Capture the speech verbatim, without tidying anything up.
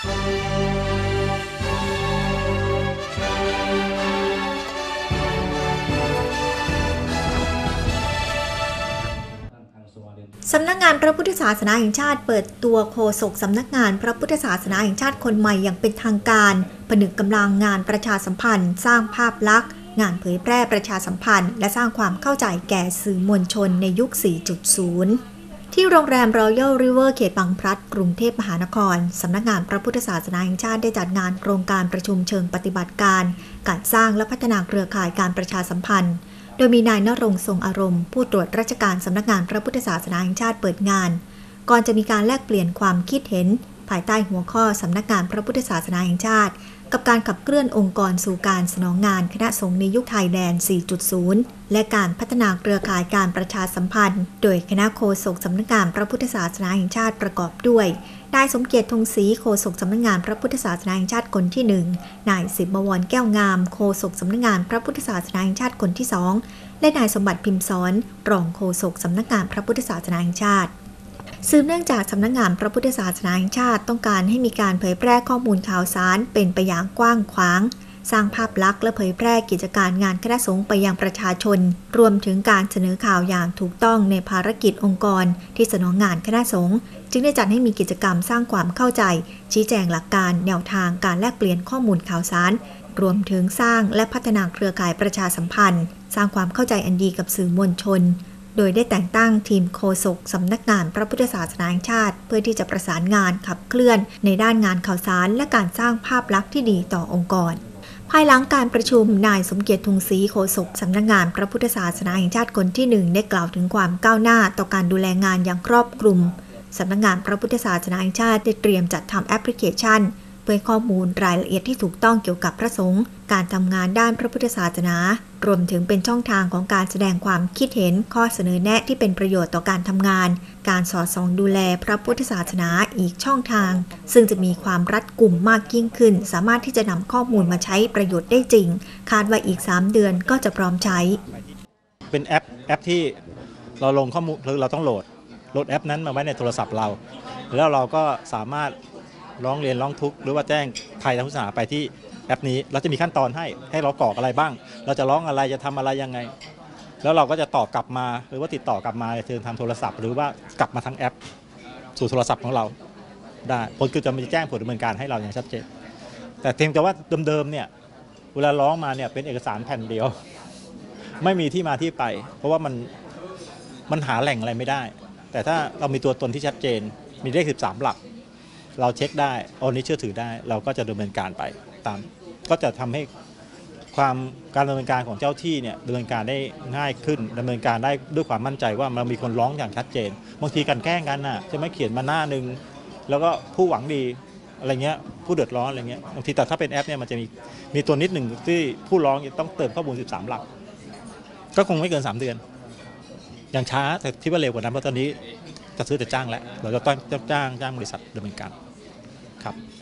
สำนักงานพระพุทธศาสนาแห่งชาติเปิดตัวโฆษกสำนักงานพระพุทธศาสนาแห่งชาติคนใหม่อย่างเป็นทางการผนึกกำลังงานประชาสัมพันธ์สร้างภาพลักษณ์งานเผยแพร่ประชาสัมพันธ์และสร้างความเข้าใจแก่สื่อมวลชนในยุค สี่จุดศูนย์ ที่โรงแรม Royal River เขตบางพลัดกรุงเทพมหานครสำนักงานพระพุทธศาสนาแห่งชาติได้จัดงานโครงการประชุมเชิงปฏิบัติการการสร้างและพัฒนาเครือข่ายการประชาสัมพันธ์โดยมีนายณรงค์ทรงอารมณ์ผู้ตรวจราชการสำนักงานพระพุทธศาสนาแห่งชาติเปิดงานก่อนจะมีการแลกเปลี่ยนความคิดเห็นภายใต้หัวข้อสำนักงานพระพุทธศาสนาแห่งชาติกับการขับเคลื่อนองค์กรสู่การสนองงานคณะสงฆ์ในยุคไทยแลนด์ สี่จุดศูนย์ และการพัฒนาเครือข่ายการประชาสัมพันธ์โดยคณะโฆษกสำนักงานพระพุทธศาสนาแห่งชาติประกอบด้วยนายสมเกียรติธงศรีโฆษกสำนักงานพระพุทธศาสนาแห่งชาติคนที่หนึ่งนายสิบบวรแก้วงามโฆษกสำนักงานพระพุทธศาสนาแห่งชาติคนที่สองและนายสมบัติพิมพ์สอนรองโฆษกสำนักงานพระพุทธศาสนาแห่งชาติสืบเนื่องจากสำนักงานพระพุทธศาสนาแห่งชาติต้องการให้มีการเผยแพร่ข้อมูลข่าวสารเป็นไปอย่างกว้างขวางสร้างภาพลักษณ์และเผยแพร่กิจการงานคณะสงฆ์ไปยังประชาชนรวมถึงการเสนอข่าวอย่างถูกต้องในภารกิจองค์กรที่สนองงานคณะสงฆ์จึงได้จัดให้มีกิจกรรมสร้างความเข้าใจชี้แจงหลักการแนวทางการแลกเปลี่ยนข้อมูลข่าวสารรวมถึงสร้างและพัฒนาเครือข่ายประชาสัมพันธ์สร้างความเข้าใจอันดีกับสื่อมวลชนโดยได้แต่งตั้งทีมโฆษกสำนักงานพระพุทธศาสนาแห่งชาติเพื่อที่จะประสานงานขับเคลื่อนในด้านงานข่าวสารและการสร้างภาพลักษณ์ที่ดีต่อองค์กรภายหลังการประชุมนายสมเกียรติธงศรีโฆษกสำนักงานพระพุทธศาสนาแห่งชาติคนที่หนึ่งได้กล่าวถึงความก้าวหน้าต่อการดูแลงานอย่างครอบคลุมสำนักงานพระพุทธศาสนาแห่งชาติได้เตรียมจัดทำแอปพลิเคชันเผยข้อมูลรายละเอียดที่ถูกต้องเกี่ยวกับพระสงฆ์การทำงานด้านพระพุทธศาสนารวมถึงเป็นช่องทางของการแสดงความคิดเห็นข้อเสนอแนะที่เป็นประโยชน์ต่อการทำงานการสอดส่องดูแลพระพุทธศาสนาอีกช่องทางซึ่งจะมีความรัดกุมมากยิ่งขึ้นสามารถที่จะนำข้อมูลมาใช้ประโยชน์ได้จริงคาดว่าอีกสามเดือนก็จะพร้อมใช้เป็นแอปแอปที่เราลงข้อมูลเราต้องโหลดโหลดแอปนั้นมาไว้ในโทรศัพท์เราแล้วเราก็สามารถร้องเรียนร้องทุกข์หรือว่าแจ้งภัยทางพุทธศาสนาไปที่แอปนี้เราจะมีขั้นตอนให้ให้เรากรอกอะไรบ้างเราจะร้องอะไรจะทำอะไรยังไงแล้วเราก็จะตอบกลับมาหรือว่าติดต่อกลับมาเชิญทางโทรศัพท์หรือว่ากลับมาทางแอปสู่โทรศัพท์ของเราได้ผลคือจะมีแจ้งผลดำเนินการให้เราอย่างชัดเจนแต่เพียงแต่ว่าเดิมๆเนี่ยเวลาร้องมาเนี่ยเป็นเอกสารแผ่นเดียวไม่มีที่มาที่ไปเพราะว่ามันมันหาแหล่งอะไรไม่ได้แต่ถ้าเรามีตัวตนที่ชัดเจนมีเลขสิบสามหลักเราเช็คได้โอ้นี้เชื่อถือได้เราก็จะดำเนินการไปตามก็จะทำให้ความการดำเนินการของเจ้าที่เนี่ยดำเนินการได้ง่ายขึ้นดำเนินการได้ด้วยความมั่นใจว่ามันมีคนร้องอย่างชัดเจนบางทีกันแกล้งกันน่ะจะไม่เขียนมาหน้านึงแล้วก็ผู้หวังดีอะไรเงี้ยผู้เดือดร้อนอะไรเงี้ยบางทีแต่ถ้าเป็นแอปเนี่ยมันจะมีมีตัวนิดหนึ่งที่ผู้ร้องต้องเติมข้อมูลสิบสามหลักก็คงไม่เกินสามเดือนอย่างช้าแต่ที่ว่าเร็วกว่านั้นเพราะตอนนี้จะซื้อแต่จ้างแล้วเราจะต้องจ้างจ้างบริษัทดำเนินการครับ